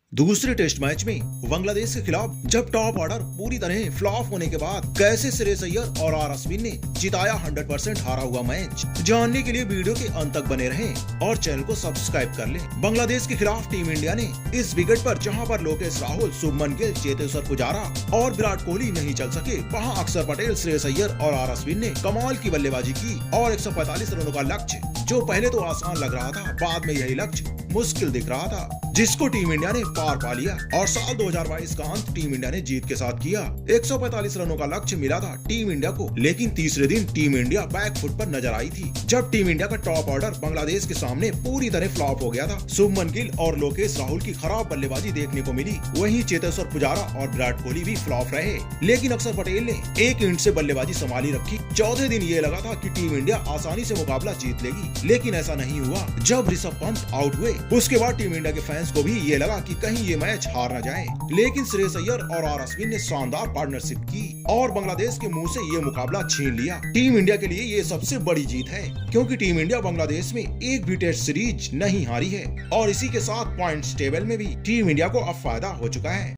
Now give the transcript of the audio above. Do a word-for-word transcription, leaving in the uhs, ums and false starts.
दूसरे test match में बांग्लादेश के खिलाफ जब टॉप ऑर्डर पूरी तरह फ्लॉप होने के बाद कैसे श्रेयस अय्यर और आर अश्विन ने जिताया सौ परसेंट हारा हुआ मैच, जानने के लिए वीडियो के अंत तक बने रहें और चैनल को सब्सक्राइब कर लें। बांग्लादेश के खिलाफ टीम इंडिया ने इस विकेट पर जहां पर लोकेश राहुल, शुभमन गिल, चेतेश्वर पुजारा और विराट कोहली नहीं चल सके, वहां अक्षर पटेल, श्रेयस अय्यर और आर अश्विन ने कमाल की बल्लेबाजी की और एक सौ पैंतालीस रनों का लक्ष्य, जो पहले तो आसान लग रहा था, बाद में यही लक्ष्य मुश्किल दिख रहा था, जिसको टीम इंडिया ने पार पा लिया और साल दो हज़ार बाईस का अंत टीम इंडिया ने जीत के साथ किया। एक सौ पैंतालीस रनों का लक्ष्य मिला था टीम इंडिया को, लेकिन तीसरे दिन टीम इंडिया बैक फुट पर नजर आई थी, जब टीम इंडिया का टॉप ऑर्डर बांग्लादेश के सामने पूरी तरह फ्लॉप हो गया था। शुभमन गिल और लोकेश राहुल की खराब बल्लेबाजी देखने को मिली, वहीं चेतेश्वर पुजारा और विराट कोहली भी फ्लॉप रहे, लेकिन अक्षर पटेल ने एक इंच से बल्लेबाजी संभाली रखी। चौथे दिन ये लगा था कि टीम इंडिया आसानी से मुकाबला जीत लेगी, लेकिन ऐसा नहीं हुआ। जब ऋषभ पंत आउट हुए, उसके बाद टीम इंडिया के फैंस को भी ये लगा कि कहीं ये मैच हार न जाए, लेकिन श्रेयस अय्यर और आर अश्विन ने शानदार पार्टनरशिप की और बांग्लादेश के मुंह से ये मुकाबला छीन लिया। टीम इंडिया के लिए ये सबसे बड़ी जीत है, क्योंकि टीम इंडिया बांग्लादेश में एक भी टेस्ट सीरीज नहीं हारी है और इसी के साथ पॉइंट्स टेबल में भी टीम इंडिया को अब फायदा हो चुका है।